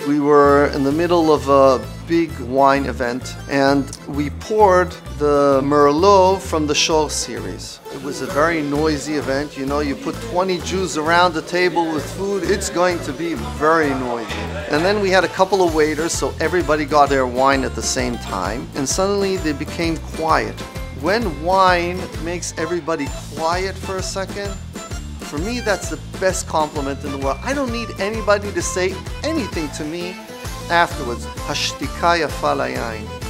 We were in the middle of a big wine event and we poured the MERLOT from the SHOR series. It was a very noisy event. You know, you put 20 Jews around the table with food, it's going to be very noisy. And then we had a couple of waiters, so everybody got their wine at the same time, and suddenly they became quiet. When wine makes everybody quiet for a second, for me, that's the best compliment in the world. I don't need anybody to say anything to me afterwards. Hashtika yafa layain.